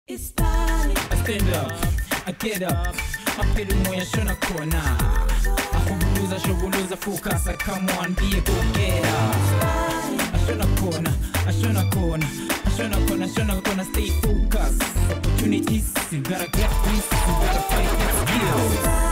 iSpani. I stand up, I get up, mapelu moya shona kona. Shobuluza focus, come on, be a go-getter. Ashona kona, stay focused. Opportunities, you gotta get this, you gotta fight with skills.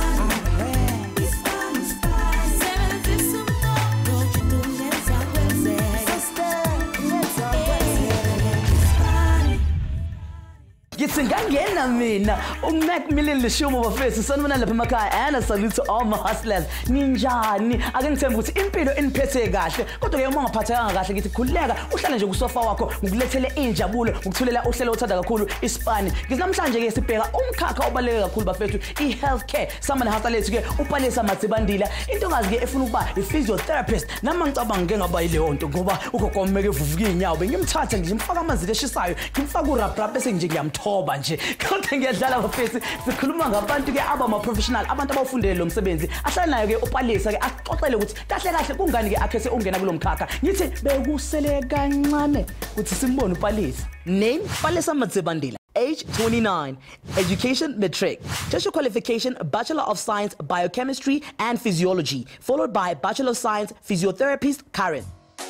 Ngiyena mina uMacmillan Lishumo bafethu sanibona lapha emakhaya and a salute to all my hustlers ninjani ake ngithemba ukuthi impilo eniphethe kahle kodwa ke uma ungaphathekanga kahle ngithi khuleka uhlale nje kusofa wakho ngokulethele injabulo ngokuthulela uhlelo othanda kakhulu iSpani namhlanje ke sibheka umkhakha obaleke kakhulu bafethu ihealthcare samana hasa lethu ke upalesa Matsibandila intokazi ke efuna ukuba iphysiotherapist nama ngicabanga ke ngaba yileyo nto ngoba ugokomeke evuvuka inyawo bengimthatha nje ngimfaka amanzi eshisayo ngimfaka urap bese nje ngiyamthoba nje kodwa ngiyadlala bafethu sikhuluma ngabantu ke aba professional abantu abafundele lo msebenzi ahlala nayo ke upalesa ke axoxele ukuthi kahle kungani ke akhethe ungena kulomkhakha ngithi bekusele kancane ukuthi simbone upalesa name Palesa Matsibandila age 29 education matric tertiary qualification Bachelor of Science Biochemistry and Physiology followed by Bachelor of Science Physiotherapist Karen.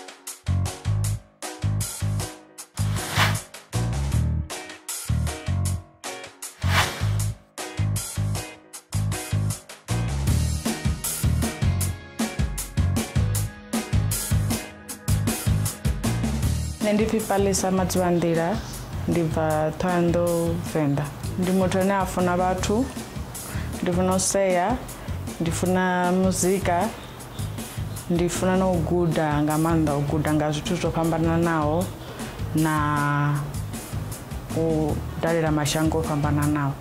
Ndi Palesa Matsibandila ndiva Thando Venda ndi muthu ane afuna vhathu ndifuna useya ndifuna muzika ndifuna no guda nga maanḓa u guda nga zwithu zwo fhambananaho na u dalela mashango o fhambananaho.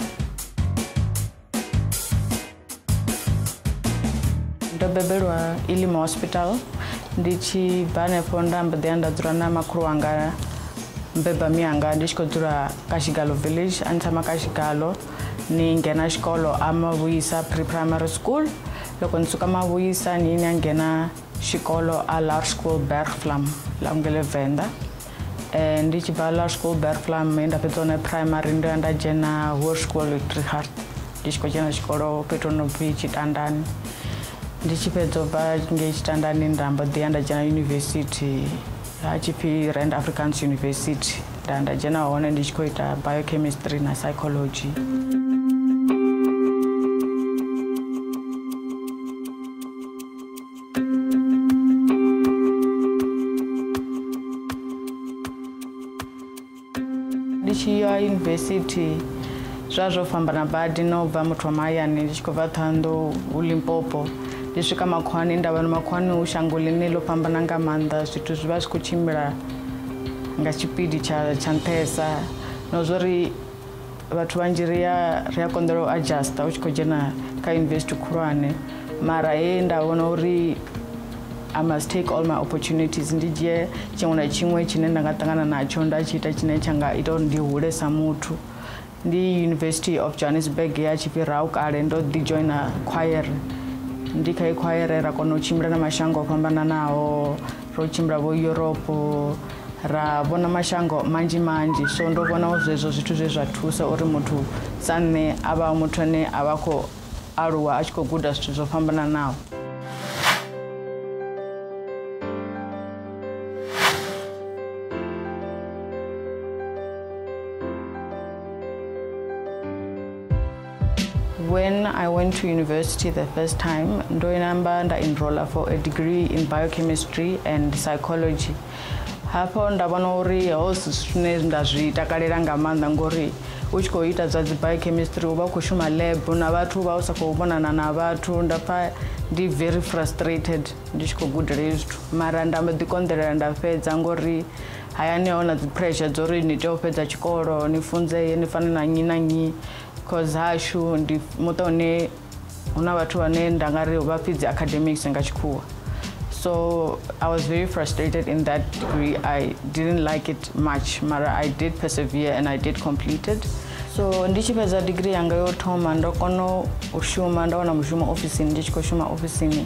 Ndo bebelwa Ilimo Hospital ndichi bane ponda mbede anda dzula na makhulu wanga mbeba mianga ndishiko dzula Kashigalo village antama Kashigalo ni ngena xikolo Amavuyisa pre-primary school loko ndisuka Mavuyisa ni ngena xikolo a Large School Bergvlam la ngele Venda ndichi ba Large School Bergvlam enda petona primary ndo anda jena Hoër School Trigard ndishiko jena xikolo petono beach Tandani ndichipedza ba ngechitandani ndamba ndienda jena university HP Rand Africans University ndanda jena hone ndichikoita biochemistry na psychology. Ndichiya university zvazvo fambana badi nobva muthu wa mahayani ndichikobva Thando uLimpopo ndisvika Makhwani ndava noMakhwani ushango line lo fhambana nga maanḓa zwithu zwiva zwi khou tshimbila nga tshipidi tsha nṱhesa no zwori vhathu vhanzhi ri a konḓela u adjusta u tshi khou dzhena kha university khulwane mara he nda vhona uri I must take all my opportunities ndi dzhie tshiṅwe na tshiṅwe tshine nda nga ṱangana natsho nda tshi ita tshine tsha nga ita uri ndi hule sa muthu. Ndi University of Johannesburg ya tshifhiraho kale ndo ḓi joina choir ndi kha choir ra kona u tshimbila na mashango o fhambananaho ro tshimbila vo Europe ra vhona mashango manzhi so ndo vhona zwezwo zwithu zwe zwa thusa uri muthu sa nṋe a vha muthu ane a vha khou aluwa a tshi khou guda zwithu zwo fhambananaho. When I went to university the first time, nda enroll for a degree in biochemistry and psychology. Hapo ndabona uri hosi zwine ndazvitakalela nga maanḓa ngori u tshi khou ita zwa biochemistry u vha u khou shuma lab na vhathu vha u sa khou vhonana na vhathu ndapfa ndi very frustrated ndi tshi khou gudela zwithu mara nda mbo ḓi konḓelela nda fhedza ngori hayani ho na dzi pressure dzo ri ni tea u fhedza tshikolo ni funzee ni fana na nnyi na nnyi because hashu ndi muṱa une una vhathu vhane nda nga ri vha fhedzi academics nga tshikhuwa. So I was very frustrated in that degree. I didn't like it much, mara I did persevere and I did complete it. So ndichi fhedza degree yanga yo thoma ndo kona u shuma ndawana mushumo ofisini ndi tshi khou shuma ofisini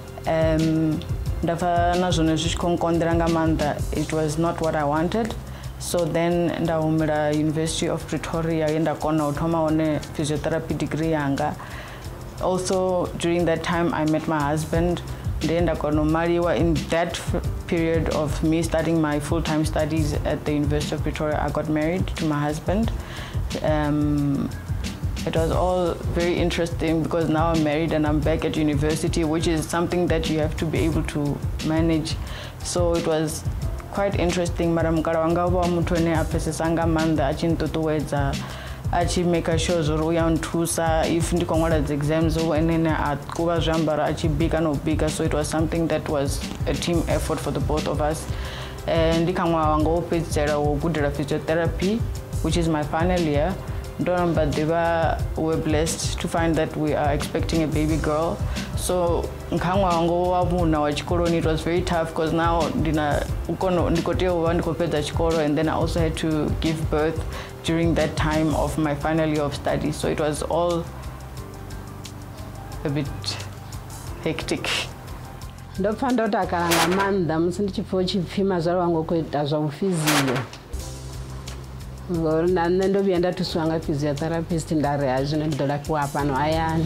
ndapfa na zwone zwi tshi khou nkonḓela nga maanḓa. It was not what I wanted So then ndahumira University of Pretoria ndakona uthoma one physiotherapy degree yanga. Also during that time I met my husband. Then ndakona mariwa. In that period of me starting my full-time studies at the University of Pretoria, I got married to my husband. It was all very interesting because now I'm married and I'm back at university, which is something that you have to be able to manage. So it was quite interesting. Madam Karawanga mutone apesesanga manda achintotoedza achimeka sure zori uyanthusa if ndikongola the exams enene akuva zvambara achibika nobika. So it was something that was a team effort for the both of us. Ndikamwa wanga opedzera wokudira physiotherapy, which is my final year. But they were blessed to find that we are expecting a baby girl. So it was very tough because now and then I also had to give birth during that time of my final year of study. So it was all a bit hectic. Ndovenda tuswanga physiotherapist ndari hazvino ndorapiwa pano ayani.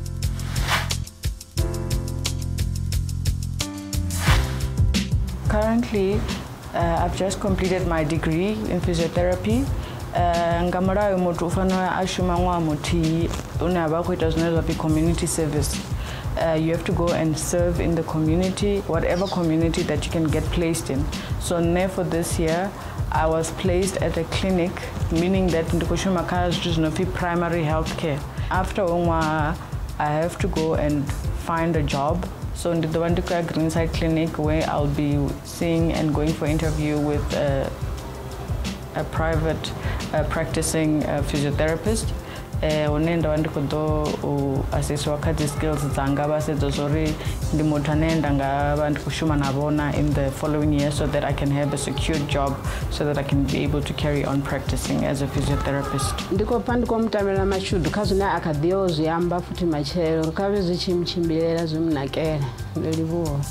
Currently, I've just completed my degree in physiotherapy. Ngamarayo mutu ufana ashuma mwa muti unaba kuita zvinozva community service. You have to go and serve in the community, whatever community that you can get placed in. So therefore this year, I was placed at a clinic, meaning that ndikushumaka is primary health care. After I have to go and find a job. So in the Wandika Greenside Clinic, where I'll be seeing and going for interview with a private practicing physiotherapist. Unenda wandikodo assesswa kati skills dzanga basedzo zori ndimotanenda ngava ndikushuma navona in the following year so that I can have a secure job so that I can be able to carry on practicing as a physiotherapist. Ndiko pandiko mutamela mashudu kazuna akadhiyo ziyamba futi machero rukave zichimchimbilera zimnakera ndelivuo.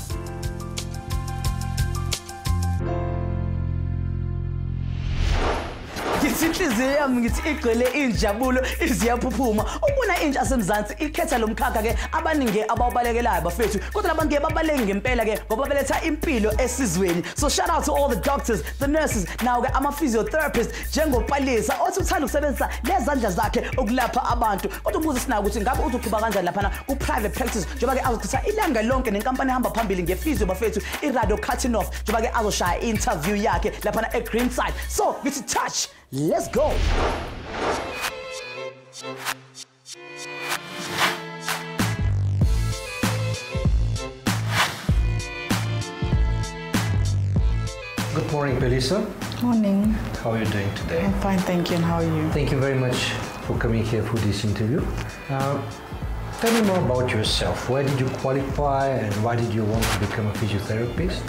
Inhliziyo yami ngithi igcwele injabulo iziyaphuphuma ubona intsha asemzansi ikhetha lo mkhakha ke abaningi abawubalekelayo bafethu kodwa labantu babaleke ngempela ke ngoba beletha impilo esizweni. So shout out to all the doctors, the nurses, now ke ama physiotherapists njengopalisa othi uthanda ukusebenzisa lezandla zakhe ukulapha abantu. Kodwa umbuzo sina ukuthi ngabe uzoqhuba kanjani lapha ku private practice njengoba ke azochitha ilanga lonke nenkampani ehamba phambili ngephysio bafethu iradio cutting off njengoba ke azoshaya interview yakhe lapha na Greenside. So ngithi touch. Let's go. Good morning, Pelisa. Morning. How are you doing today? I'm fine, thank you. And how are you? Thank you very much for coming here for this interview. Tell me more about yourself. Where did you qualify and why did you want to become a physiotherapist?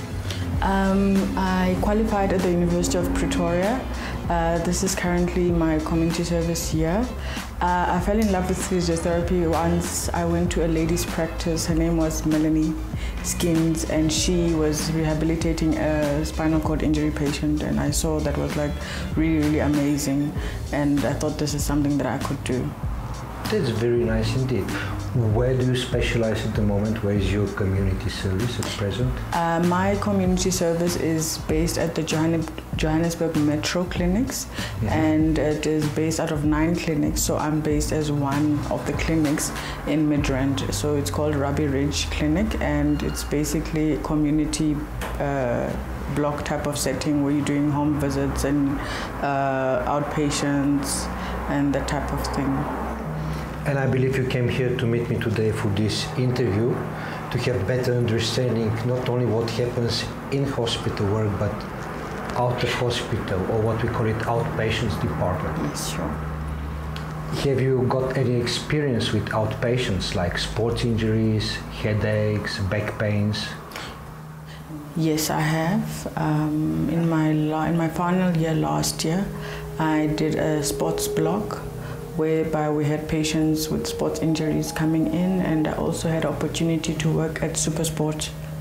I qualified at the University of Pretoria. This is currently my community service year. I fell in love with physiotherapy once I went to a lady's practice. Her name was Melanie Skins, and she was rehabilitating a spinal cord injury patient, and I saw that was like really, really amazing, and I thought this is something that I could do. That's very nice indeed. Where do you specialize at the moment? Where is your community service at present? My community service is based at the Johannesburg Metro Clinics, and it is based out of 9 clinics. So I'm based as one of the clinics in Midrand. So it's called Ruby Ridge Clinic, and it's basically a community block type of setting where you're doing home visits and outpatients and that type of thing. And I believe you came here to meet me today for this interview to have better understanding not only what happens in hospital work but out of hospital, or what we call it outpatients department. Yes, sure. Have you got any experience with outpatients like sports injuries, headaches, back pains? Yes, I have. In my final year last year, I did a sports block whereby we had patients with sports injuries coming in, and I also had opportunity to work at SuperSport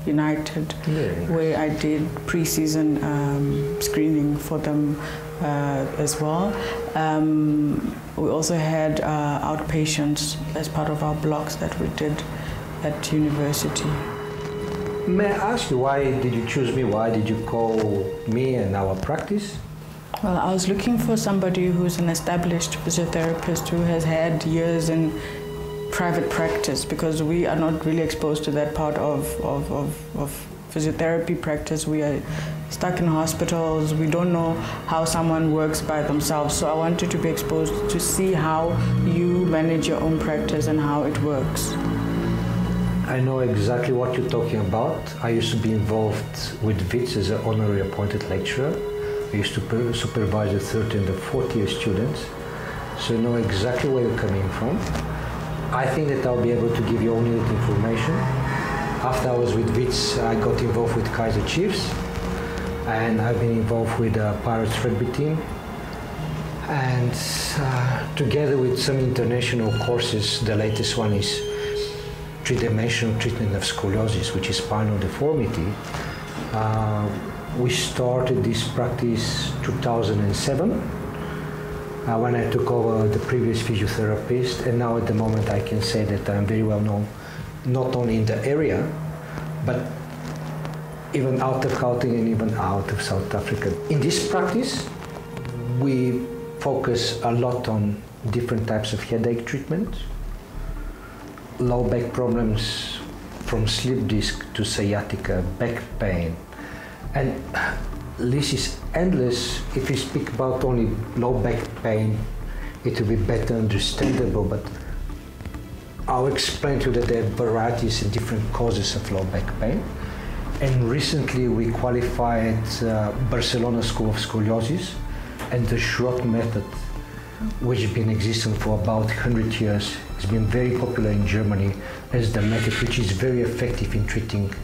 United, where I did pre-season screening for them as well. We also had outpatients as part of our blocks that we did at university. May I ask you, why did you choose me? Why did you call me and our practice? Well, I was looking for somebody who's an established physiotherapist who has had years in private practice, because we are not really exposed to that part of physiotherapy practice. We are stuck in hospitals. We don't know how someone works by themselves. So I wanted to be exposed to see how you manage your own practice and how it works. I know exactly what you're talking about. I used to be involved with WITS as an honorary appointed lecturer. I used to supervise the 30 and the 40 year students. So I know exactly where you're coming from. I think that I'll be able to give you all needed information. After I was with WITS, I got involved with Kaiser Chiefs, and I've been involved with the Pirates rugby team. And together with some international courses, the latest one is three-dimensional treatment of scoliosis, which is spinal deformity. We started this practice 2007. When I took over the previous physiotherapist, and now at the moment I can say that I'm very well known, not only in the area, but even out of Gauteng and even out of South Africa. In this practice, we focus a lot on different types of headache treatment, low back problems from slip disc to sciatica, back pain, and list is endless. If you speak about only low back pain, it will be better understandable, but I'll explain to you that there are varieties and different causes of low back pain. And recently we qualified Barcelona School of Scoliosis and the Schroth method, which has been existing for about 100 years. It's been very popular in Germany as the method which is very effective in treating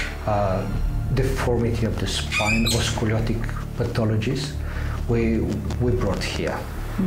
deformity of the spine or scoliotic pathologies we brought here.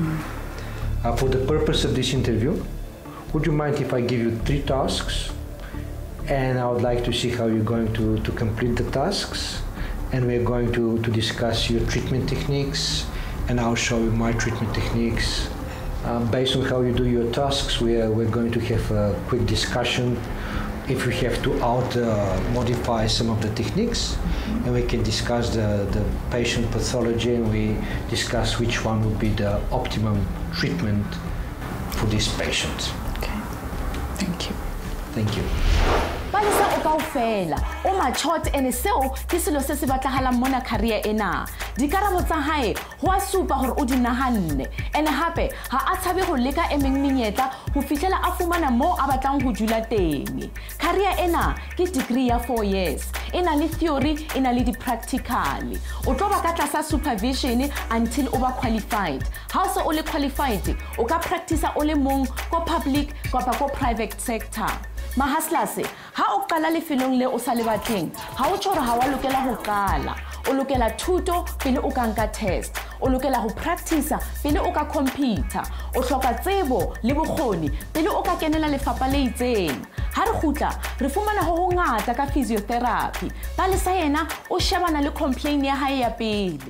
For the purpose of this interview, would you mind if I give you 3 tasks? And I would like to see how you're going to complete the tasks. And we're going to discuss your treatment techniques, and I'll show you my treatment techniques. Based on how you do your tasks, we're going to have a quick discussion if we have to modify some of the techniques, and we can discuss the patient pathology, and we discuss which one would be the optimum treatment for this patient. Okay, thank you. Thank you. Palesa o kaofela o machot ene seo ke selo se se batlahala mona career ena. Dikarabo tsa hae ho a supa hore o di nahanne, ene hape ha a tshabe go leka emeng menyetla ho fihlela a fumana mo a batlang ho dula teng. Career ena ke degree ya 4 years, ena le theory, ena le di practical. O tlo ba ka tlasa supervision until o ba qualified. Ha o se o le qualified, o ka practice o le mong ko public kapa ko private sector. Mahaslase, ha o qala lefelong le o sa le batleng, ha o tshwara ha wa lokela ho qala. O lokela thuto pele o ka nka test, o lokela ho practice pele o ka computer, o hloka tsebo le bokgoni pele o ka kenela lefapha le itseng. Ha re khutla re fumana ho ngata ka physiotherapy, ba le sa yena o shebana le complaint ya hae ya pele.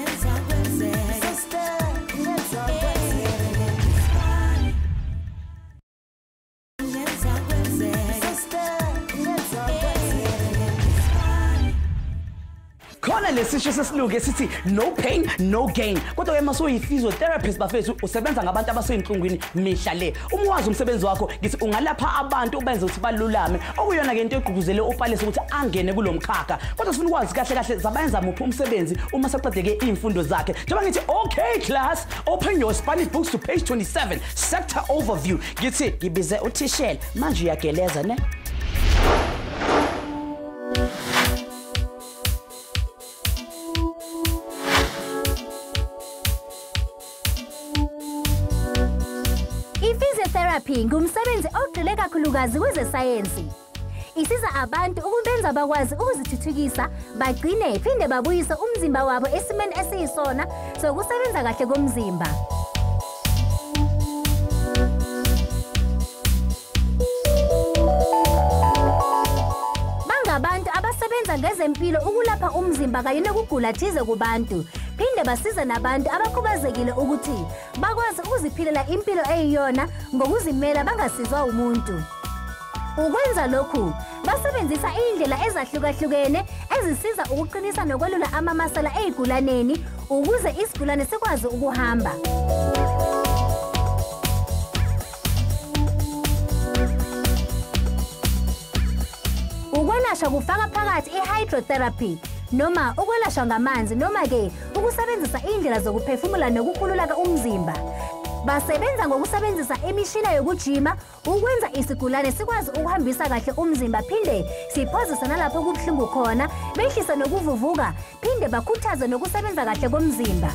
Khona lesisho sesilungu sithi no pain no gain. Kodwa ke maso yi physiotherapist bafethu usebenza ngabantu abaseyinhlungwini mihla le. Uma wazi umsebenzi wakho ngithi ungalapha abantu ubenze ukuthi balulame. Okuyona ke into egqugquzele uPalesa ukuthi angene kulomkhakha. Kodwa sifuna ukwazi kahle kahle zabayenza muphi umsebenzi uma seqedeke imfundo zakhe. Njengoba ngithi okay class, open your Spani books to page 27, sector overview. Ngithi ngibize uthishela manje uyageleza ne. Physiotherapy ngumsebenzi ogxile kakhulukazi kwezesayensi. Isiza abantu ukubenza bakwazi ukuzithuthukisa, bagcine phinde babuyise umzimba wabo esimeni esiyisona sokusebenza kahle komzimba. Bangabantu basebenza ngezempilo ukulapha umzimba kanye nokugula thize kubantu. Phinde basiza nabantu abakhubazekile ukuthi bakwazi ukuziphilela impilo eyiyona ngokuzimela bangasizwa umuntu. Ukwenza lokhu, basebenzisa indlela ezahlukahlukene ezisiza ukuqinisa nokwelula amamasela ezigulaneni ukuze isigulane sikwazi ukuhamba. Ukwelashwa kufaka phakathi i-hydrotherapy noma ukwelashwa ngamanzi noma ke ukusebenzisa indlela zokuphefumula nokukhulula umzimba. Basebenza ngokusebenzisa imishina yokujima ukwenza isigulane sikwazi ukuhambisa kahle umzimba phinde siphozise nalapho kubuhlungu khona, behlise nokuvuvuka phinde bakhuthaze nokusebenza kahle komzimba.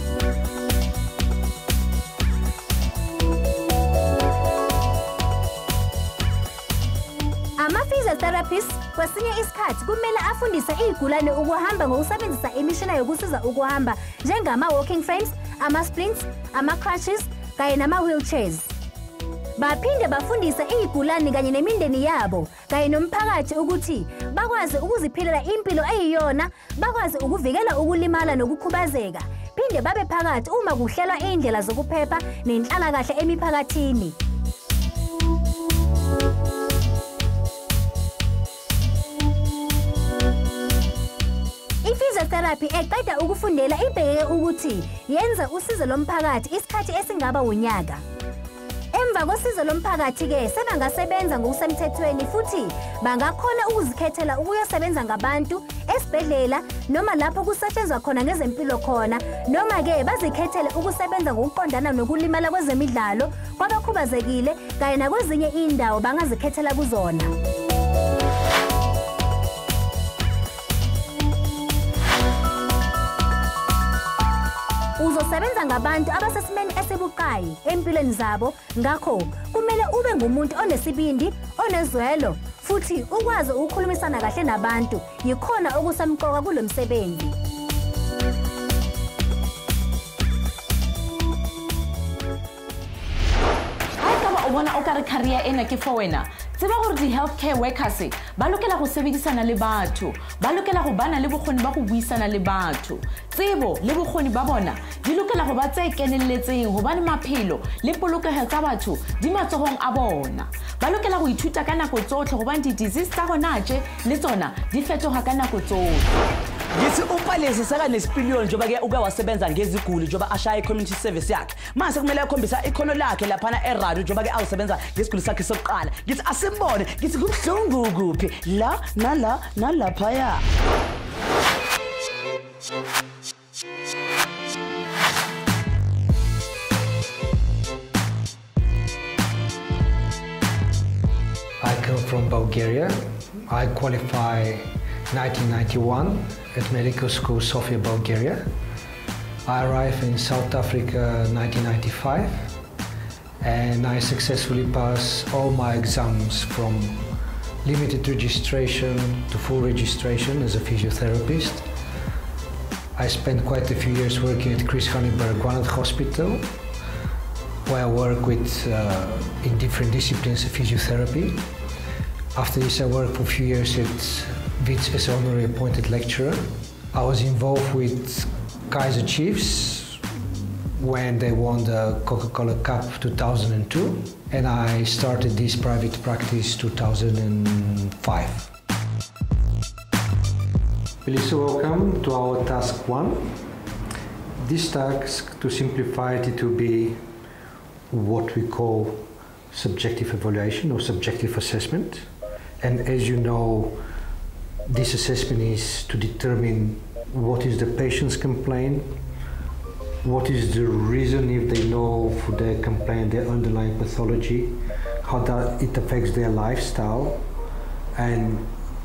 Ama-physiotherapists kwesinye isikhathi kumele afundise izigulane ukuhamba ngokusebenzisa imishina yokusiza ukuhamba njengama-walking frames, ama-sprints, ama-crutches kanye nama-wheelchairs. Baphinde bafundise izigulane kanye nemindeni yabo kanye nomphakathi ukuthi bakwazi ukuziphilela impilo eyiyona, bakwazi ukuvikela ukulimala nokukhubazeka, phinde babe phakathi uma kuhlelwa indlela zokuphepha nenhlalakahle emiphakathini. I-physiotherapy eqeda ukufundela ibheke ukuthi yenza usizo lomphakathi isikhathi esingaba unyaka. Emva kosizo lomphakathi-ke sebangasebenza ngokusemthethweni futhi bangakhona ukuzikhethela ukuyosebenza ngabantu esibhedlela noma lapho kusetshenzwa khona ngezempilo khona, noma-ke bazikhethele ukusebenza ngokuqondana nokulimala kwezemidlalo kwabakhubazekile kanye nakwezinye indawo bangazikhethela kuzona. Uzosebenza ngabantu abasesimeni esibucayi empilweni zabo, ngakho kumele ube ngumuntu onesibindi, onezwelo futhi ukwazi ukukhulumisana kahle nabantu. Yikhona okusemqoka kulo msebenzi. Bona o ka re career ena ke for wena. Tseba gore di-healthcare workers ba lokela go sebedisana le batho, ba lokela go bana le bokgoni ba go buisana le batho. Tsebo le bokgoni ba bona di lokela go ba tse kenelletseng hobane maphelo le polokego tsa batho di matsohong a bona. Ba lokela go ithuta ka nako tsotlhe hobane di-disease tsa gona tje le tsona di fetoga ka nako tsotlhe. Ngithi uPalesi saka nesipiliyoni njoba ke ube wasebenza ngeziguli njoba ashaya i-community service yakhe. Mase kumele akhombisa ikhono lakhe laphana eradio njoba ke awusebenza ngesiguli sakhe sokuqala. Ngithi asimbone, ngithi kubhlungu kuphi la nala nalaphaya. I come from Bulgaria. I qualify 1991 at Medical School Sofia, Bulgaria. I arrived in South Africa 1995 and I successfully passed all my exams from limited registration to full registration as a physiotherapist. I spent quite a few years working at Chris Honeyberg One Hospital, where I work with in different disciplines of physiotherapy. After this I worked for a few years at Wits as honorary appointed lecturer. I was involved with Kaiser Chiefs when they won the Coca-Cola Cup 2002, and I started this private practice 2005. Please welcome to our task 1. This task, to simplify it, will be what we call subjective evaluation or subjective assessment. And as you know, this assessment is to determine what is the patient's complaint, what is the reason, if they know for their complaint, their underlying pathology, how that it affects their lifestyle, and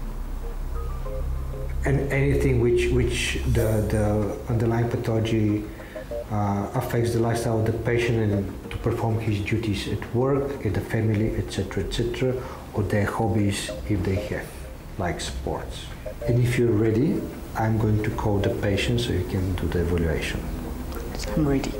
anything which the underlying pathology affects the lifestyle of the patient and to perform his duties at work, at the family, etc., or their hobbies if they have, like sports. And if you're ready, I'm going to call the patient so you can do the evaluation. I'm ready.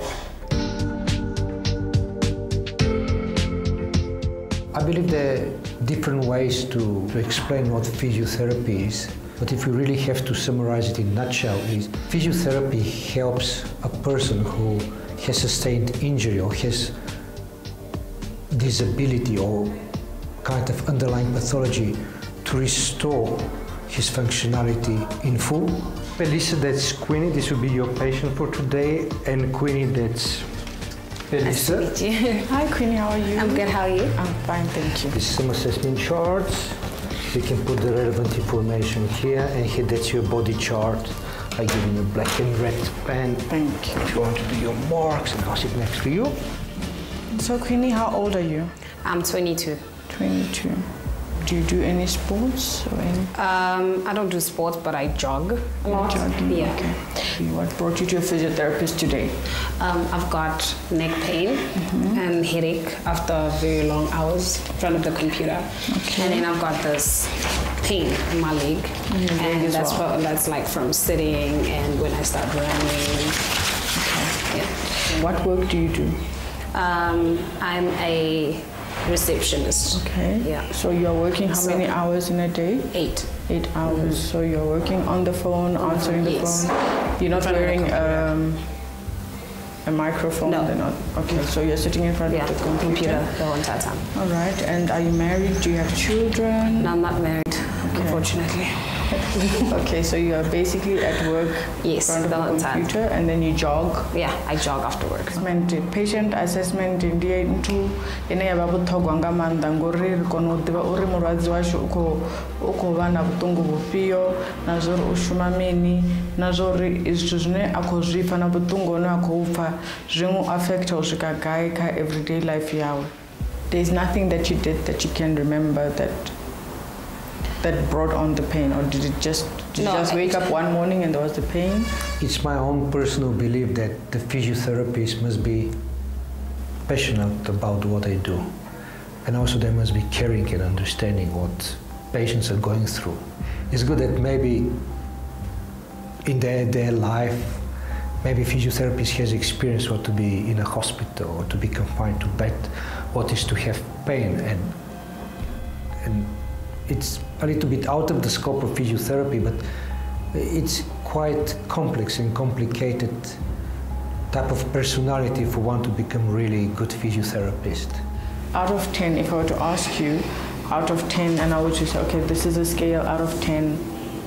I believe there are different ways to explain what physiotherapy is. But if we really have to summarize it in a nutshell, is physiotherapy helps a person who has sustained injury or has disability or kind of underlying pathology to restore his functionality in full. Melissa, that's Queenie. This will be your patient for today. And Queenie, that's Melissa. Nice to meet you. Hi, Queenie. How are you? I'm good. How are you? I'm fine, thank you. This is some assessment charts. You can put the relevant information here, and here that's your body chart. I give you a black and red pen. Thank you. If you want to do your marks, and I'll sit next to you. So, Queenie, how old are you? I'm 22. 22. Do you do any sports or any? I don't do sports, but I jog a lot. Jogging? Yeah. Okay. What brought you to a physiotherapist today? I've got neck pain and headache after very long hours in front of the computer. Okay. And then I've got this pain in my leg. And that's like from sitting and when I start running. Okay. Yeah. What work do you do? I'm a receptionist. Okay. Yeah. So you're working how many hours in a day? 8. 8 hours. So you're working on the phone, answering the phone. You're not wearing a microphone? No. They're not. Okay. So you're sitting in front of the computer the whole entire time. All right. And are you married? Do you have children? No, I'm not married, unfortunately. Okay, so you are basically at work in front of the computer and then you jog? Yeah, I jog after work. Patient assessment ndi into ine ya babuthogwa nga manda ngori ri kono diva uri mulwadzi washu uko vana vhuṱungu vhufhio na zwo ri u shuma mini na zwo ri zwithu zwine a khou zwipfa na vhuṱungu hone a khou pfa zwi affect u swika gai kha everyday life yawe. There's nothing that you did that you can remember that brought on the pain, or did you just wake up one morning and there was the pain? It's my own personal belief that the physiotherapist must be passionate about what they do, and also they must be caring and understanding what patients are going through. It's good that maybe in their life, maybe physiotherapist has experienced what to be in a hospital or to be confined to bed, what is to have pain, and it's a little bit out of the scope of physiotherapy, but it's quite complex and complicated type of personality for one to become really good physiotherapist. Out of 10, if I were to ask you, out of 10, and I would just say, okay, this is a scale out of 10,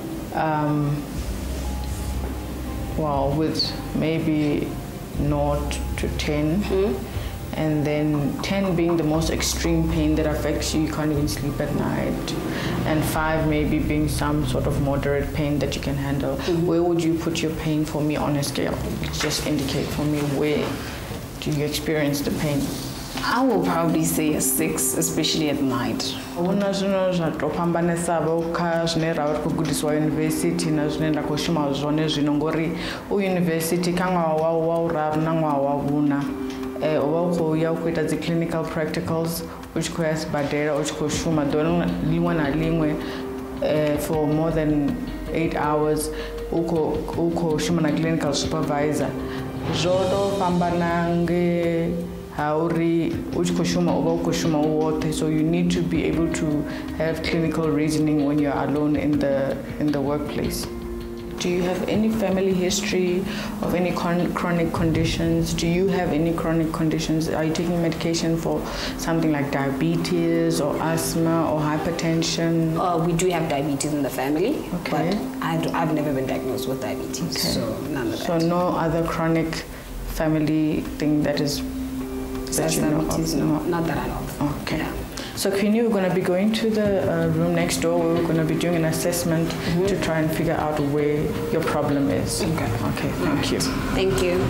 well, with maybe 0 to 10, and then 10 being the most extreme pain that affects you, you can't even sleep at night, and 5 maybe being some sort of moderate pain that you can handle. Where would you put your pain for me on a scale? Just indicate for me, where do you experience the pain? I will probably say a 6, especially at night. Una zwino zwa to phambanesa kha zwine ra vha khou gudiswa university na zwine nda khou shuma zwone zwino ngori u university kha ṅwaha wa uraru na ṅwaha wa vhuna uvha u khou ya u khou ita dzi clinical practicals u tshi khou ya sibadela u tshi khou shuma ḓuvha liṅwe na liṅwe for more than 8 hours u khou shuma na clinical supervisor. Zwo to fhambana nge ha uri u tshi khou shuma uvha u khou shuma u woṱhe, so you need to be able to have clinical reasoning when you're alone in the workplace. Do you have any family history of any chronic conditions? Do you have any chronic conditions? Are you taking medication for something like diabetes or asthma or hypertension? We do have diabetes in the family, okay, but I've never been diagnosed with diabetes, okay, so none of that. So no other chronic family thing that is that you know of? No, not that I know of. Okay. Yeah. So Queenie, we're going to be going to the room next door where we're going to be doing an assessment to try and figure out where your problem is. Okay. Okay, thank you. Thank you.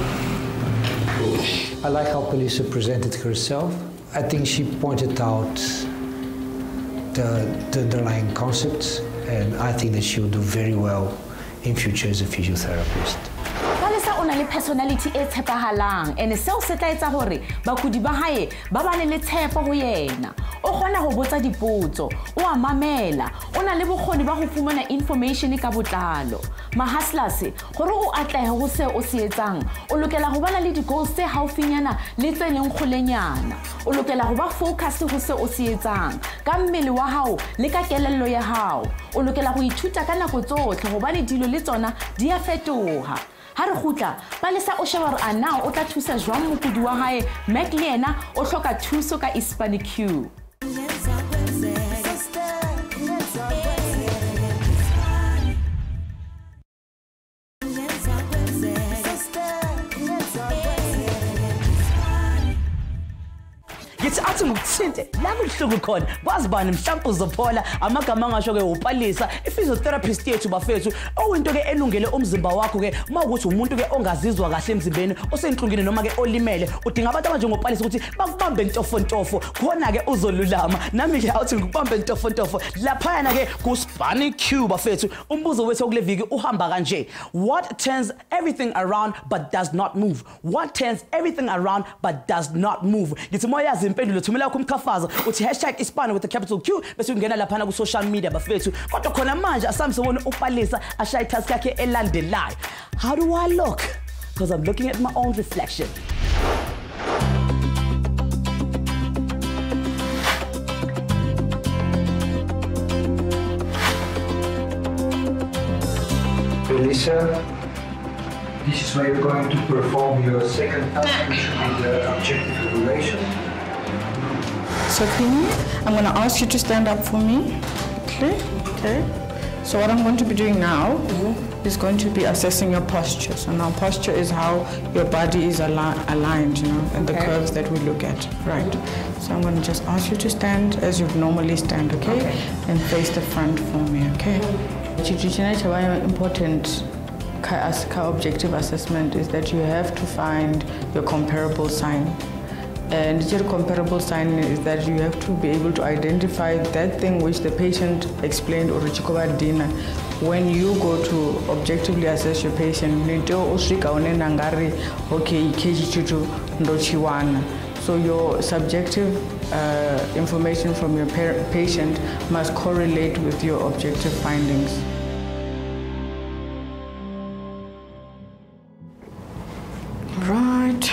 I like how Melissa presented herself. I think she pointed out the underlying concepts, and I think that she will do very well in future as a physiotherapist. O na le personality e tshepahalang ene seo se tla etsa hore bakudi ba hae ba bane le tshepo ho yena. O kgona ho botsa dipotso, o a mamela, o na le bokgoni ba ho fumana information ka botlalo. Mahaslas, gore o atlehe ho se o se etsang, o lokela ho bana le di-goals tse haufinyana le tse leng kgolenyana. O lokela ho ba focused ho se o se etsang, ka mmele wa hao le ka kelello ya hao. O lokela ho ithuta ka nako tsohle hobane dilo le tsona di a fetoha. Ha re khutla Palesa o sheba hore ana o tla thusa jwang mokudi wa hae Mac le yena o hloka thuso ka iSpani Q. Athi ngokuthinte la kuhluku khona bazibani mhlawumbe uzophola amagama angasho ke uPalesa i-physiotherapist yethu bafethu owinto ke elungele umzimba wakho ke mawukuthi umuntu ke ongazizwa kahle emzimbeni osenhlungini noma ke olimele udinga abantu abanje ngoPalesa ukuthi bakubambe ntofontofo khona ke uzolulama nami ke awuthi ngikubambe ntofontofo lapha na ke kuSpani Q bafethu umbuzo wethu kule viki uhamba kanje. What turns everything around but does not move? What turns everything around but does not move? Ngithi moyazi impendulo thumela kumkhafaza uthi #iSpani with a capital Q bese ungena lapha ku social media bafethu kodwa khona manje asamsebona uPalesa ashaya task yakhe elandelayo. How do I look? Because I'm looking at my own reflection. Elisa, this is where you're going to perform your second task, which will be the objective evaluation. So Queenie, I'm going to ask you to stand up for me. Okay? Okay. So what I'm going to be doing now is going to be assessing your posture. So now posture is how your body is aligned, you know, and the curves that we look at. Right. So I'm going to just ask you to stand as you normally stand, okay? And face the front for me, okay? Important objective assessment is that you have to find your comparable sign. And your comparable sign is that you have to be able to identify that thing which the patient explained or when you go to objectively assess your patient. So your subjective information from your patient must correlate with your objective findings. Right.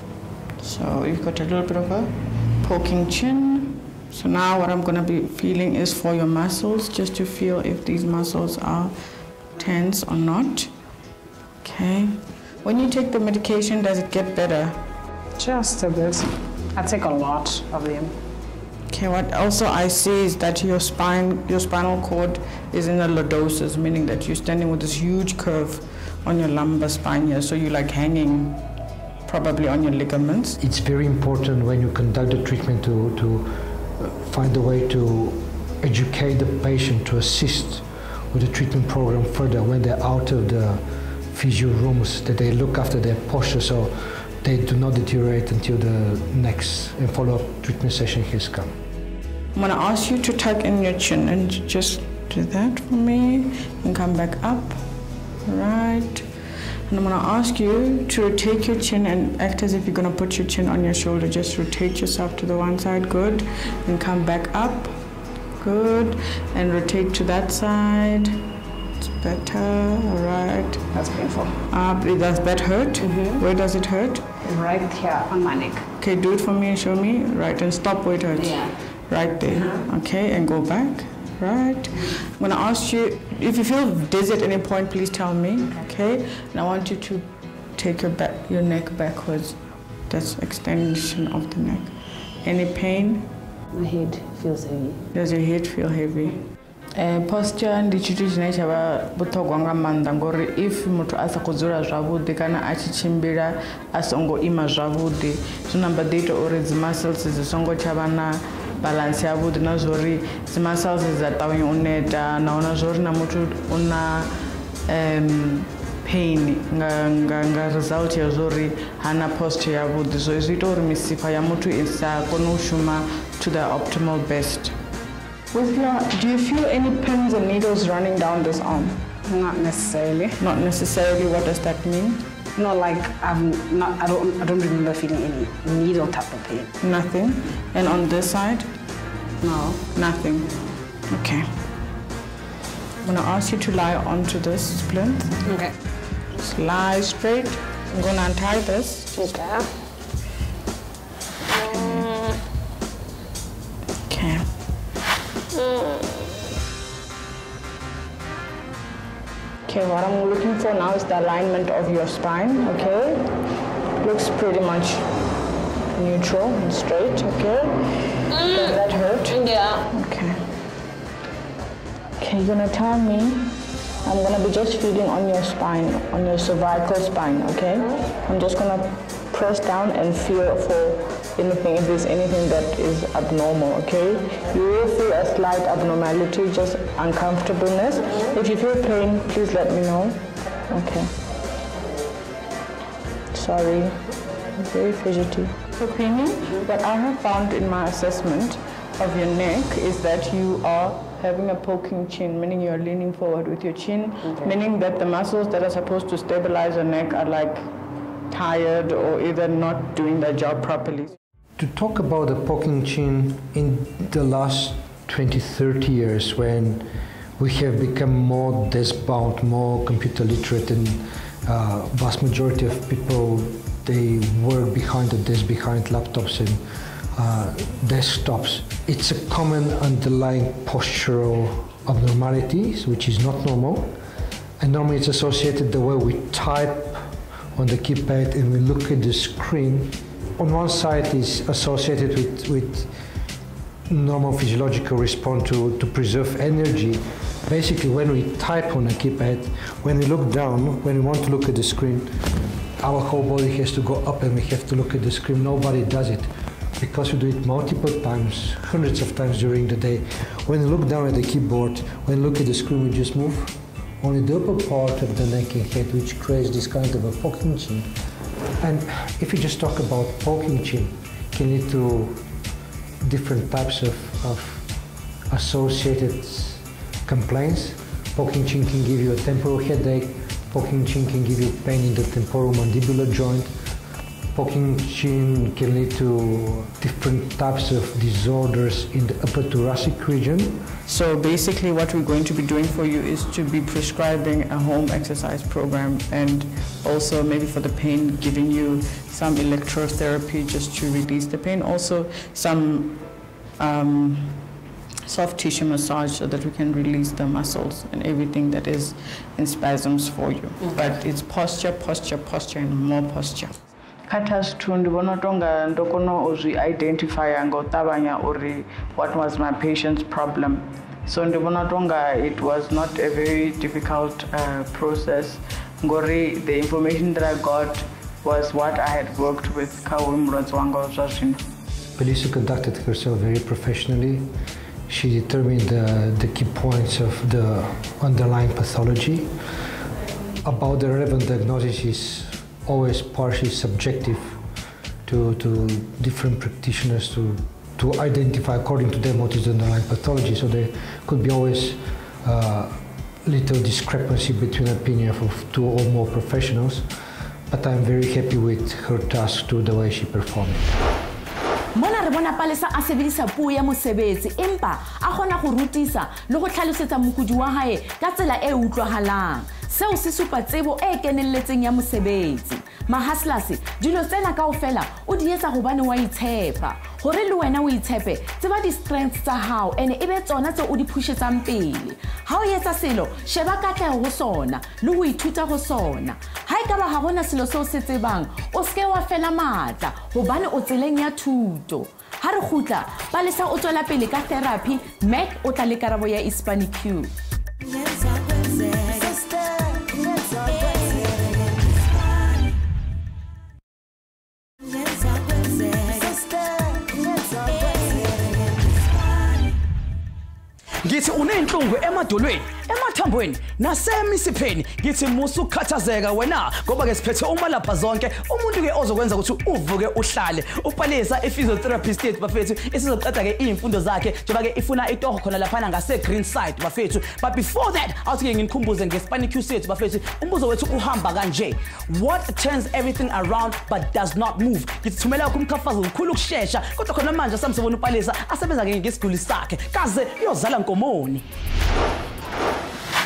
So you've got a little bit of a poking chin. So now what I'm going to be feeling is for your muscles, just to feel if these muscles are tense or not. Okay. When you take the medication, does it get better? Just a bit. I take a lot of them. Okay, what also I see is that your spinal cord is in a lordosis, meaning that you're standing with this huge curve on your lumbar spine here, so you're like hanging probably on your ligaments. It's very important when you conduct the treatment to find a way to educate the patient to assist with the treatment program further when they're out of the physio rooms, that they look after their posture so they do not deteriorate until the next and follow-up treatment session has come. I'm going to ask you to tuck in your chin and just do that for me and come back up. Right. And I'm going to ask you to rotate your chin and act as if you're going to put your chin on your shoulder. Just rotate yourself to the one side. Good. And come back up. Good. And rotate to that side. It's better. All right. That's painful. Does that hurt? Where does it hurt? Right here on my neck. Okay, do it for me and show me. Right, and stop where it hurts. Yeah. Right there. Okay, and go back. Right. I'm going to ask you, if you feel dizzy at any point, please tell me. Okay. And I want you to take your neck backwards. That's extension of the neck. Any pain? My head feels heavy. Does your head feel heavy? Posture ndi chithu chine chava buthogwa nga maanḓa ngori if muthu a sa khou dzula zwavhuḓi kana a tshi tshimbila a songo ima zwavhuḓi zwi namba ḓi ita uri dzi muscles dzi songo tsha vha na balance yavhuḓi na zwori dzi muscles dza ṱavhanya u neta nahone zwori na muthu u na pain nga result ya zwori hana posture yavhuḓi so zwi ita uri misipha ya muthu i sa kone u shuma to the optimal best. Do you feel any pins and needles running down this arm? Not necessarily. Not necessarily. What does that mean? No, like I don't remember feeling any needle type of pain. Nothing. And on this side? No. Nothing. Okay. I'm going to ask you to lie onto this plinth. Okay. Just lie straight. I'm going to untie this. Okay. Okay. Okay, what I'm looking for now is the alignment of your spine, okay? Looks pretty much neutral and straight, okay? Does that hurt? Yeah. Okay. Okay, you're gonna tell me, I'm gonna be just feeling on your spine, on your cervical spine, okay? I'm just gonna press down and feel for anything, if there's anything that is abnormal, okay? You will feel a slight abnormality, just uncomfortableness. If you feel pain, please let me know. Okay. Sorry, I'm very fidgety. Opinion, what I have found in my assessment of your neck is that you are having a poking chin, meaning you're leaning forward with your chin, meaning that the muscles that are supposed to stabilize your neck are like tired or either not doing their job properly. To talk about the poking chin in the last 20-30 years, when we have become more desk-bound, more computer literate, and vast majority of people, they work behind the desk, behind laptops and desktops. It's a common underlying postural abnormalities, which is not normal. And normally it's associated the way we type on the keypad and we look at the screen. On one side is associated with normal physiological response to preserve energy. Basically, when we type on a keypad, when we look down, when we want to look at the screen, our whole body has to go up and we have to look at the screen. Nobody does it because we do it multiple times, hundreds of times during the day. When we look down at the keyboard, when we look at the screen, we just move only the upper part of the neck and head, which creates this kind of a poking chin. And if you just talk about poking chin, can lead to different types of associated complaints. Poking chin can give you a temporal headache. Poking chin can give you pain in the temporomandibular joint. Poking chin can lead to different types of disorders in the upper thoracic region. So basically what we're going to be doing for you is to be prescribing a home exercise program, and also maybe for the pain, giving you some electrotherapy just to release the pain. Also some soft tissue massage so that we can release the muscles and everything that is in spasms for you. But it's posture, posture, posture, and more posture. Katas tundi bonotonga ndokono ozi identify ngo tabanya ori what was my patient's problem. So ndibonatonga it was not a very difficult process. Ngori, the information that I got was what I had worked with Melissa conducted herself very professionally. She determined the key points of the underlying pathology. About the relevant diagnosis is always partially subjective to different practitioners to identify according to them what is the underlying pathology. So there could be always little discrepancy between opinion of two or more professionals, but I'm very happy with her task to the way she performed. Mona re bona Palesa a sebedisa puo ya mosebetsi empa a kgona go rutisa le go tlhalosetsa mokudi wa hae ka tsela e utlwahalang. Seo se supa tsebo e kenelletseng ya mosebetsi. Mahaslas dilo tsena kaofela o di etsa hobane wa itshepa. Hore le wena o itshepe tseba di strengths tsa hao ene ebe tsona tse o di pushetsang pele. Ha o etsa selo sheba katleho go sona le go ithuta go sona. Ha e ka ba ha bona selo seo se tsebang o ske wa fela matla hobane o tseleng ya thuto. Ha re khutla Palesa o tswela pele ka therapy, Mac o tla le karabo ya iSpani Q. Ngithi unenhlungu emadolweni, emathambweni nasemisipheni. Ngithi musu khathazeka wena ngoba ke siphethe umalapha zonke. Umuntu ke ozokwenza ukuthi uvuke uhlale. UPalesa Physiotherapist yethu bafethu isizoqeda ke imfundo zakhe njengoba ke ifuna itoho khona lapha ngase Green Side bafethu. But before that, awuthi ke nginikhumbuze ngeSpani Q sethu bafethu. Umbuzo wethu uhamba kanje. What turns everything around but does not move? Ngithumela kumkhafazo ukukhulu ukusheshsha kodwa khona manje samsebona uPalesa asebenza ke ngesiguli sakhe kaze uyozala Komoni.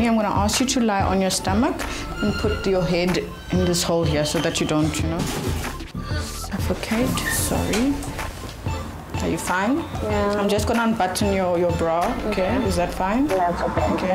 Queenie, I'm going to ask you to lie on your stomach and put your head in this hole here so that you don't, suffocate. Sorry. Are you fine? Yeah. I'm just going to unbutton your bra. Okay. Is that fine? Yeah, it's okay. Okay.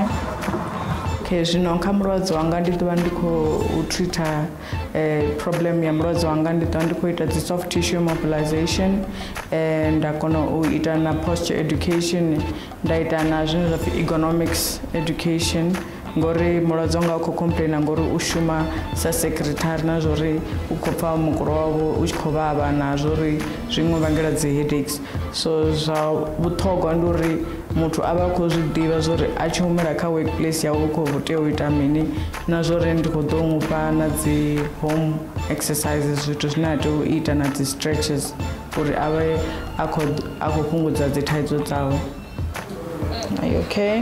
Okay, zvino kha mulwadzi wanga ndi ḓovha ndi khou treata problem ya mulwadzi wanga ndi ḓovha ndi khou ita dzi soft tissue mobilization nda kona u ita na posture education nda ita na zwine zwa pfi ergonomics education ngori mulwadzi wanga u khou complaina ngori u shuma sa secretary na zwori u khou pfa mukulo wawe u tshi khou vhavha na zwori zwiṅwe vhangela dzi headaches so zwa vhuṱhogwa ndi uri muthu a vha a khou zwi ḓivha zwori a tshi humela kha workplace yawe u khou tea u ita mini na zwori ndi khou ḓo mufha na dzi home exercises zwithu zwine a tea u ita na dzi stretches uri a vhe a khou fhungudza dzi thaidzo dzawe. Are you okay?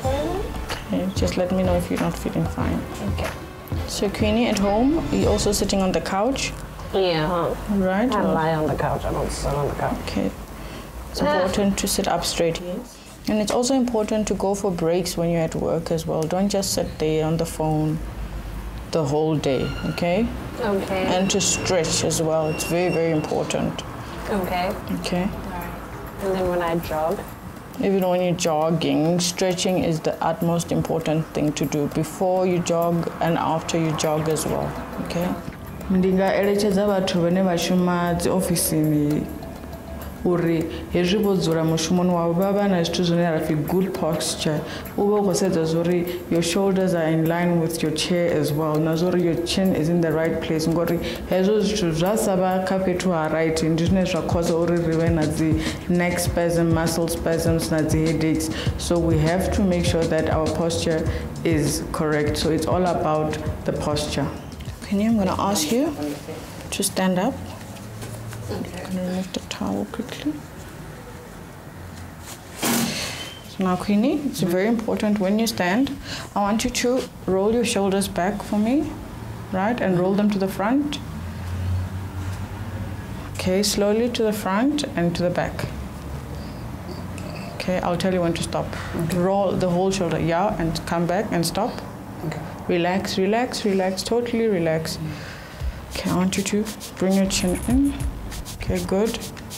Okay, just let me know if you're not feeling fine. Okay. So Queenie, at home, are you also sitting on the couch? Yeah. Right. I lie on the couch. I don't sit on the couch. Okay. It's important to sit up straight. Yes. And it's also important to go for breaks when you're at work as well. Don't just sit there on the phone the whole day, okay? Okay. And to stretch as well. It's very, very important. Okay. Okay. All right. And then when I jog? Even when you're jogging, stretching is the utmost important thing to do before you jog and after you jog as well, okay? Ndinga eletshedza vhathu vhane vha shuma dzi ofisini uri hezwi vho dzula mushumoni wavho vha vha na zwithu zwine ra pfi good posture u vha u khou sedza zwori your shoulders are in line with your chair as well na zwori your chin is in the right place ngori hezwo zwithu zwa sa vha kha fhethu ha right ndi zwine zwa cause uri ri vhe na dzi neck spasm, muscle spasms na dzi headaches so we have to make sure that our posture is correct so it's all about the posture. Okay, I'm going to ask you to stand up. I'm going to remove the towel quickly. So now, Queenie, it's very important when you stand. I want you to roll your shoulders back for me, right? And roll them to the front. Okay, slowly to the front and to the back. Okay, I'll tell you when to stop. Okay. Roll the whole shoulder, yeah, and come back and stop. Okay. Relax, relax, relax, totally relax. Okay, I want you to bring your chin in. Okay, good.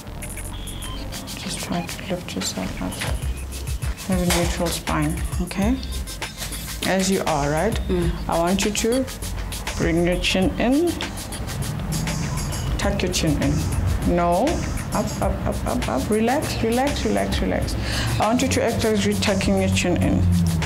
Just try to lift yourself up. Have a neutral spine, okay? As you are, right? I want you to bring your chin in. Tuck your chin in. No. Up, up, up, up, up. Relax, relax, relax, relax. I want you to act as you're tucking your chin in.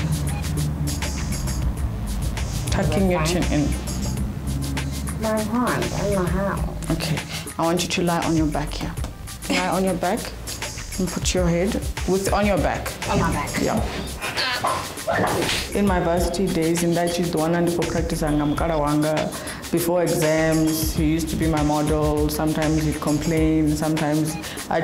Tucking your chin in. My hand, I don't know how. Okay, I want you to lie on your back here. Lie on your back and put your head on your back. On my back. Yeah. In my varsity days, in that she's the one and for practice wanga. Before exams, he used to be my model. Sometimes he'd complain. Sometimes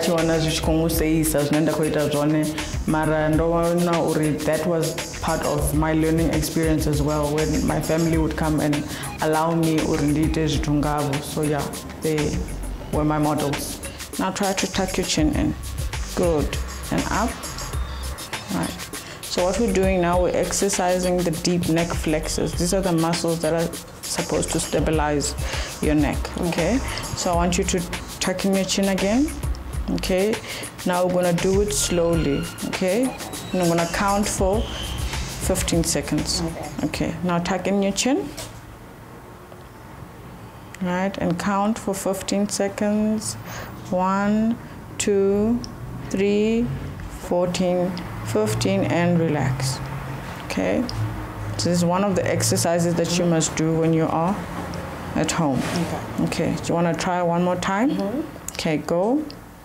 that was part of my learning experience as well. When my family would come and allow me so yeah, they were my models. Now try to tuck your chin in. Good. And up. Right. So what we're doing now, we're exercising the deep neck flexors. These are the muscles that are supposed to stabilize your neck, okay? So I want you to tuck in your chin again, okay? Now we're gonna do it slowly, okay? And I'm gonna count for 15 seconds. Okay, now tuck in your chin. Right, and count for 15 seconds. 1, 2, 3, 14, 15, and relax. Okay? So this is one of the exercises that you must do when you are at home. Okay. Do you want to try one more time? Okay, go.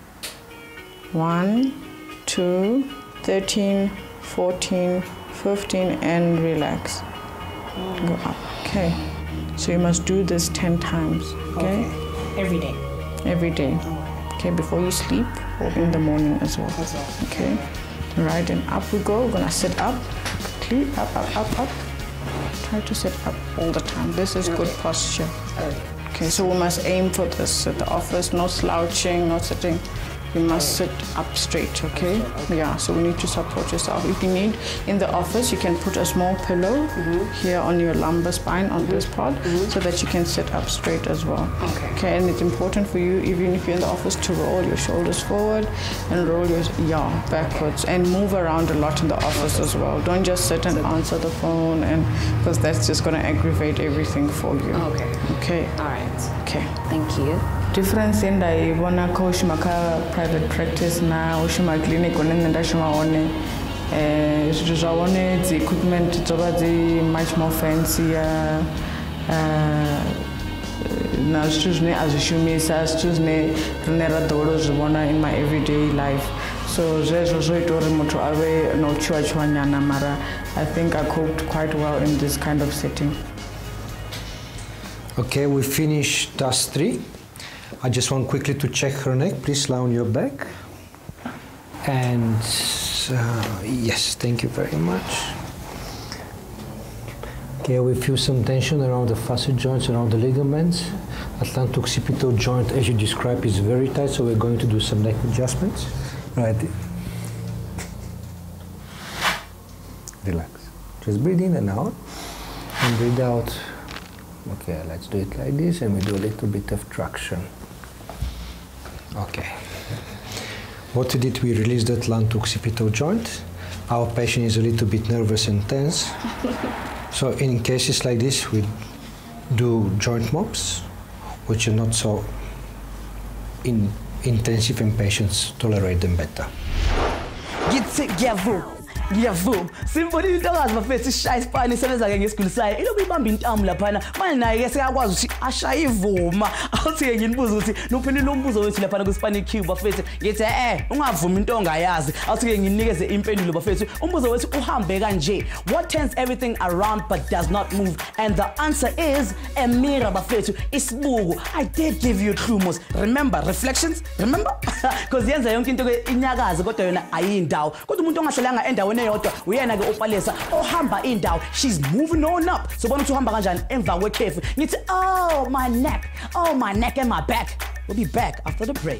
1, 2, 13, 14, 15, and relax. Go up. Okay. So you must do this 10 times. Okay? Every day. Every day. Okay, before you sleep or in the morning as well. Okay? Right, and up we go. We're gonna sit up. Quickly. Up, up, up, up. Try to sit up all the time. This is good posture. Okay, so we must aim for this at the office. No slouching, no sitting you must sit up straight, okay? Yeah, so we need to support yourself. If you need, in the office, you can put a small pillow here on your lumbar spine, on this part, so that you can sit up straight as well. Okay, and it's important for you, even if you're in the office, to roll your shoulders forward and roll your backwards, and move around a lot in the office as well. Don't just sit and answer the phone, and because that's just going to aggravate everything for you. Okay. All right. Okay. Thank you. Difference in the Ivona Koshimaka private practice na Ushima clinic on the Dashima one. The equipment is much more fancy. Na choose as a shoemasa, choose Renera Doros in my everyday life. So there's also a remote away no church Mara. I think I coped quite well in this kind of setting. Okay, we finished task 3. I just want quickly to check her neck. Please lie on your back. And yes, thank you very much. Okay, we feel some tension around the facet joints, around the ligaments. Atlanto-occipital joint, as you described, is very tight, so we're going to do some neck adjustments. Right. Relax. Just breathe in and out, and breathe out. Okay, let's do it like this, and we do a little bit of traction. Okay. What we did, we released the atlanto-occipital joint. Our patient is a little bit nervous and tense. So in cases like this, we do joint mops, which are not so intensive, and patients tolerate them better. Ngiyavuma simponi into akazi bafethu ishaya iSpani isebenza ke ngesiguli sayo iloku ibamba intamu laphana manje naye ke sekakwazi ukuthi ashaya ivuma awuthi ke nginibuza ukuthi nophendula umbuzo wethu laphana kuSpani Cube bafethu ngithi ungavuma into ongayazi awuthi ke nginikeze impendulo bafethu umbuzo wethu uhambe kanje. What turns everything around but does not move? And the answer is a mirror bafethu isibuko. I did give you clues. Remember reflections? Remember? Because yenza yonke into ke inyakazi kodwa yona ayindawo kodwa umuntu ongahlelanga endaweni eyodwa uyena ke opalesa ohamba indawo. She's moving on up. So bona ukuthi uhamba kanjani emva kwekhefu ngithi oh my neck and my back. We'll be back after the break.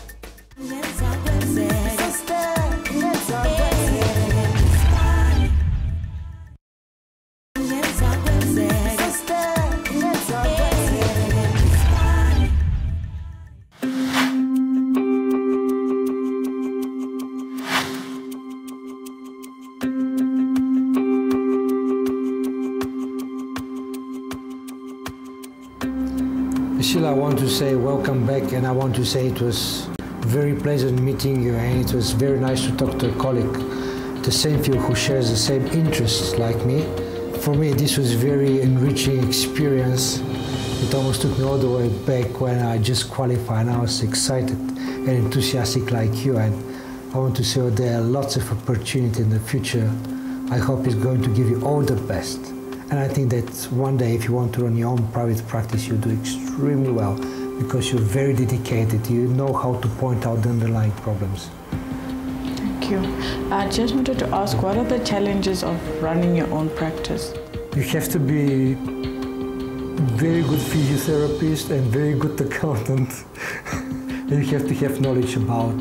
Sheila, I want to say welcome back, and I want to say it was very pleasant meeting you, and it was very nice to talk to a colleague, the same field who shares the same interests like me. For me, this was very enriching experience. It almost took me all the way back when I just qualified, and I was excited and enthusiastic like you. And I want to say there are lots of opportunity in the future. I hope it's going to give you all the best. And I think that one day, if you want to run your own private practice, you'll do extremely well because you're very dedicated. You know how to point out the underlying problems. Thank you. I just wanted to ask, what are the challenges of running your own practice? You have to be very good physiotherapist and very good accountant. And you have to have knowledge about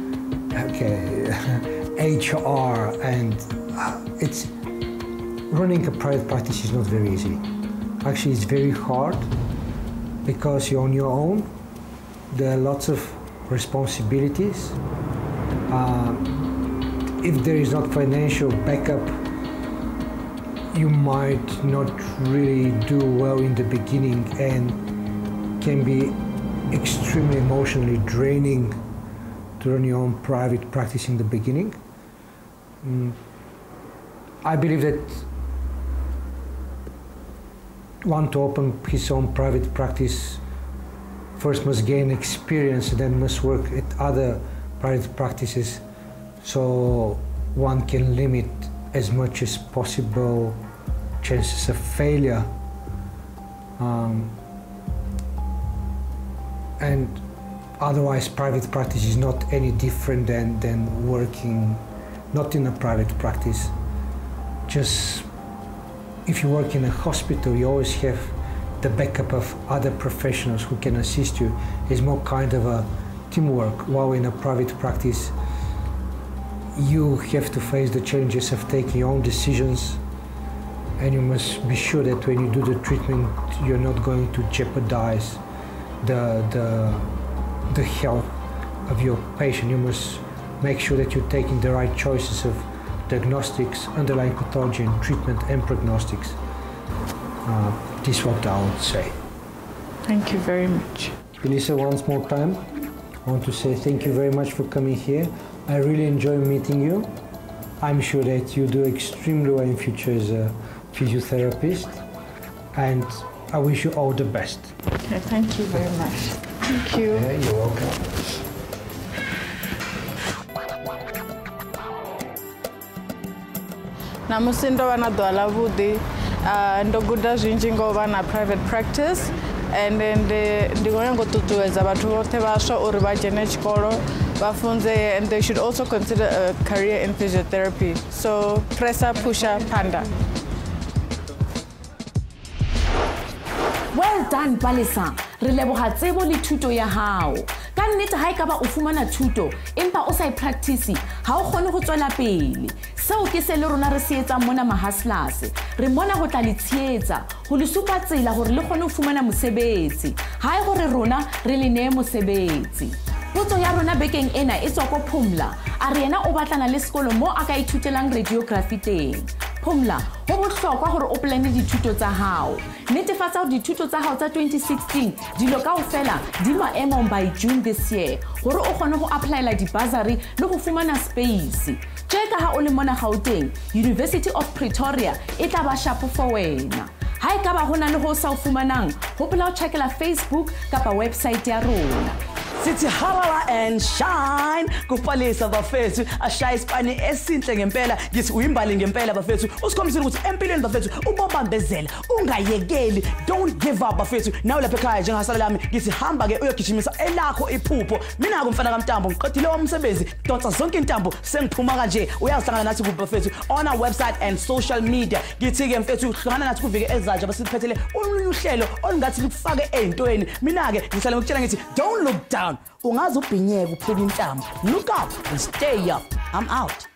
HR, and it's running a private practice is not very easy. Actually, it's very hard because you're on your own. There are lots of responsibilities. If there is not financial backup, you might not really do well in the beginning, and can be extremely emotionally draining to run your own private practice in the beginning. I believe that one to open his own private practice first must gain experience, and then must work at other private practices, so one can limit as much as possible chances of failure. And otherwise, private practice is not any different than working not in a private practice. Just if you work in a hospital, you always have the backup of other professionals who can assist you. It's more kind of a teamwork. While in a private practice, you have to face the challenges of taking your own decisions, and you must be sure that when you do the treatment, you're not going to jeopardize the health of your patient. You must make sure that you're taking the right choices of diagnostics, underlying pathology, and treatment and prognostics. This is what I would say. Thank you very much. Elisa, once more time, I want to say thank you very much for coming here. I really enjoy meeting you. I'm sure that you do extremely well in future as a physiotherapist, and I wish you all the best. Okay, thank you very much. Thank you. Yeah, you're welcome. Namusi ndo vana ḓuvha ḽavhuḓi ndo guda zwinzhi ngo vha na private practice, and ndi khou nyanga u ṱuṱuwedza vhathu vhoṱhe vhaswa uri vha dzhene tshikolo vha funzee, and they should also consider a career in physiotherapy. So pressa pusha panda. Well done, Palesa. Re leboga tsebo le thuto ya hao. Ka nnete ha ekaba o fumana thuto empa o sa e practice ha o kgone go tswela pele. Seo ke se le rona re se etsang mona Mahustlers. Re mona go tla le tsheetsa go le supa tsela gore le kgone go fumana mosebetsi. Ha e gore rona re le nee mosebetsi. Potso ya rona bekeng ena e tswa ko Phumla. A re yena o batlana le sekolo mo a ka ithutelang radiography teng. Phumla, ho bohlokwa gore o plane dithuto tsa hao. Netefatsa hore dithuto tsa hao tsa 2016 dilo kaofela di maemong by June this year gore o kgone go applyela di-bursary le go fumana space. Tjeka ha o le mona Gauteng, University of Pretoria e tla ba sharp for wena. Ha e ka ba hona le ho sa o fumanang, hopola o checkela Facebook kapa website ya rona. Sithi halala and shine kupalisa bafethu ashaya iSpani esinhle ngempela ngithi uyimbali ngempela bafethu usikhombisile ukuthi empilweni bafethu ubobambezela ungayekeli, don't give up bafethu. Nawe lapha ekhaya njengasala lami ngithi hamba ke uyogijimisa elakho iphupho. Mina kumfana kaMtambo ngiqedile umsebenzi dotsa zonke intambo sengiphuma kanje uyazihlangana nathi ku bafethu on our website and social media. Ngithi ke mfethu hlangana nathi kuvike ezayo basiphethele uhlelo olungathi likufake ezintweni. Mina ke ngihlala ngikutshela ngithi don't look down. Ungaze ubhinyeke uphela intambo. Look up and stay up. I'm out.